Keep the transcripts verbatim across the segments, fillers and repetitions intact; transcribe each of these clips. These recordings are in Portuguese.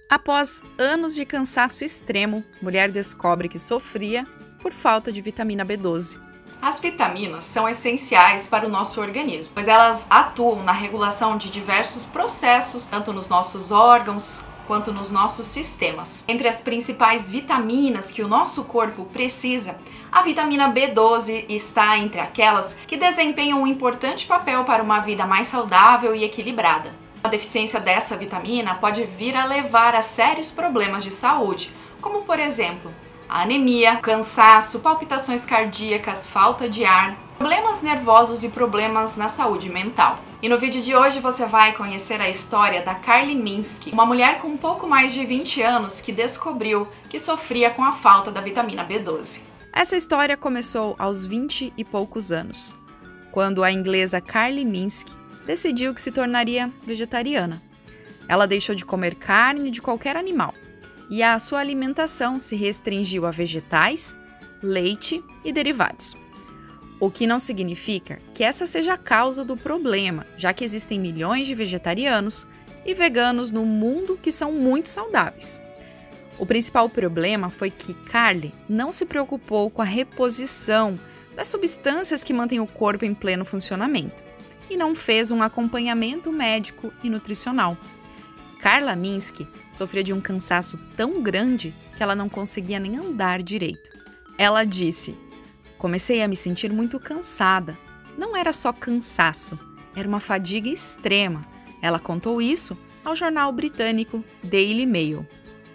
Após anos de cansaço extremo, mulher descobre que sofria por falta de vitamina B doze. As vitaminas são essenciais para o nosso organismo, pois elas atuam na regulação de diversos processos, tanto nos nossos órgãos quanto nos nossos sistemas. Entre as principais vitaminas que o nosso corpo precisa, a vitamina B doze está entre aquelas que desempenham um importante papel para uma vida mais saudável e equilibrada. A deficiência dessa vitamina pode vir a levar a sérios problemas de saúde, como por exemplo, a anemia, cansaço, palpitações cardíacas, falta de ar, problemas nervosos e problemas na saúde mental. E no vídeo de hoje você vai conhecer a história da Carly Minsky, uma mulher com um pouco mais de vinte anos que descobriu que sofria com a falta da vitamina B doze. Essa história começou aos vinte e poucos anos, quando a inglesa Carly Minsky decidiu que se tornaria vegetariana. Ela deixou de comer carne de qualquer animal e a sua alimentação se restringiu a vegetais, leite e derivados. O que não significa que essa seja a causa do problema, já que existem milhões de vegetarianos e veganos no mundo que são muito saudáveis. O principal problema foi que Carly não se preocupou com a reposição das substâncias que mantêm o corpo em pleno funcionamento e não fez um acompanhamento médico e nutricional. Carla Minsky sofria de um cansaço tão grande que ela não conseguia nem andar direito. Ela disse: "Comecei a me sentir muito cansada. Não era só cansaço, era uma fadiga extrema." Ela contou isso ao jornal britânico Daily Mail.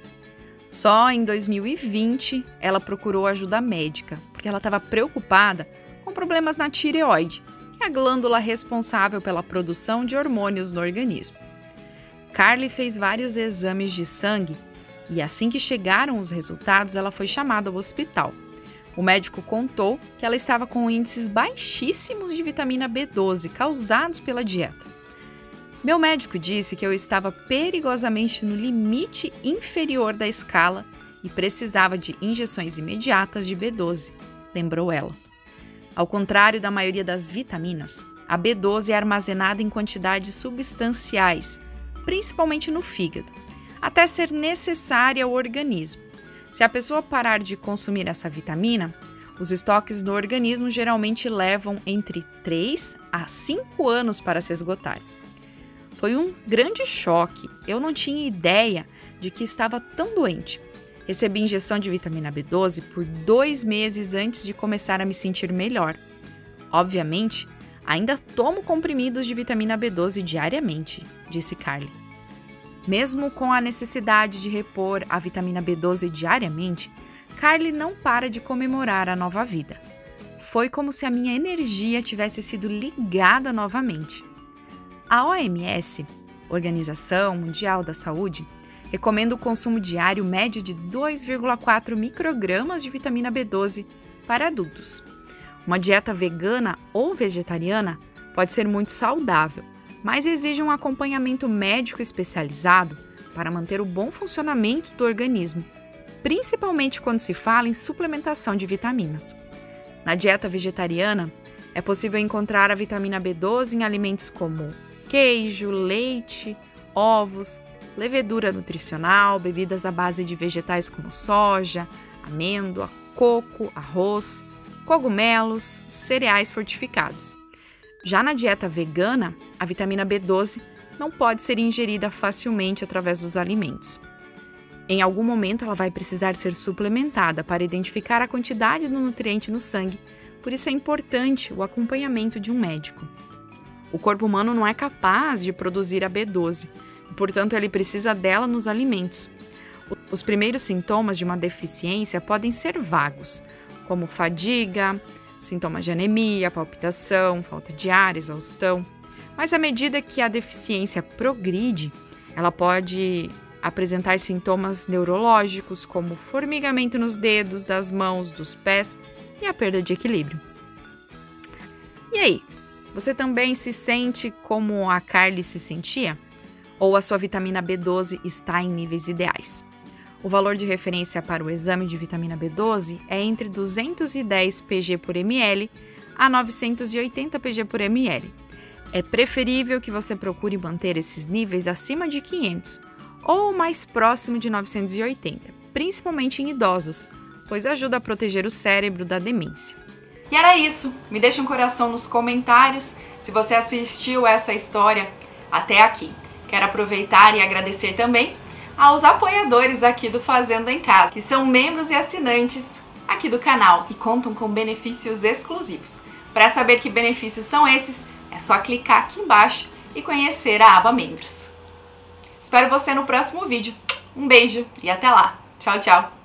Só em dois mil e vinte ela procurou ajuda médica, porque ela estava preocupada com problemas na tireoide, que é a glândula responsável pela produção de hormônios no organismo. Carly fez vários exames de sangue e assim que chegaram os resultados, ela foi chamada ao hospital. O médico contou que ela estava com índices baixíssimos de vitamina B doze causados pela dieta. Meu médico disse que eu estava perigosamente no limite inferior da escala e precisava de injeções imediatas de B doze, lembrou ela. Ao contrário da maioria das vitaminas, a B doze é armazenada em quantidades substanciais, principalmente no fígado, até ser necessária ao organismo. Se a pessoa parar de consumir essa vitamina, os estoques no organismo geralmente levam entre três a cinco anos para se esgotarem. Foi um grande choque, eu não tinha ideia de que estava tão doente. Recebi injeção de vitamina B doze por dois meses antes de começar a me sentir melhor. Obviamente, ainda tomo comprimidos de vitamina B doze diariamente, disse Carly. Mesmo com a necessidade de repor a vitamina B doze diariamente, Carly não para de comemorar a nova vida. Foi como se a minha energia tivesse sido ligada novamente. A O M S, Organização Mundial da Saúde, recomenda o consumo diário médio de dois vírgula quatro microgramas de vitamina B doze para adultos. Uma dieta vegana ou vegetariana pode ser muito saudável, mas exige um acompanhamento médico especializado para manter o bom funcionamento do organismo, principalmente quando se fala em suplementação de vitaminas. Na dieta vegetariana, é possível encontrar a vitamina B doze em alimentos como queijo, leite, ovos, levedura nutricional, bebidas à base de vegetais como soja, amêndoa, coco, arroz, cogumelos, cereais fortificados. Já na dieta vegana, a vitamina B doze não pode ser ingerida facilmente através dos alimentos. Em algum momento, ela vai precisar ser suplementada para identificar a quantidade do nutriente no sangue, por isso é importante o acompanhamento de um médico. O corpo humano não é capaz de produzir a B doze, e, portanto, ele precisa dela nos alimentos. Os primeiros sintomas de uma deficiência podem ser vagos, como fadiga, sintomas de anemia, palpitação, falta de ar, exaustão. Mas à medida que a deficiência progride, ela pode apresentar sintomas neurológicos como formigamento nos dedos, das mãos, dos pés e a perda de equilíbrio. E aí, você também se sente como a Carly se sentia? Ou a sua vitamina B doze está em níveis ideais? O valor de referência para o exame de vitamina B doze é entre duzentos e dez pg por ml a novecentos e oitenta pg por ml. É preferível que você procure manter esses níveis acima de quinhentos, ou mais próximo de novecentos e oitenta, principalmente em idosos, pois ajuda a proteger o cérebro da demência. E era isso. Me deixa um coração nos comentários se você assistiu essa história até aqui. Quero aproveitar e agradecer também aos apoiadores aqui do Fazenda em Casa, que são membros e assinantes aqui do canal e contam com benefícios exclusivos. Para saber que benefícios são esses, é só clicar aqui embaixo e conhecer a aba Membros. Espero você no próximo vídeo. Um beijo e até lá. Tchau, tchau!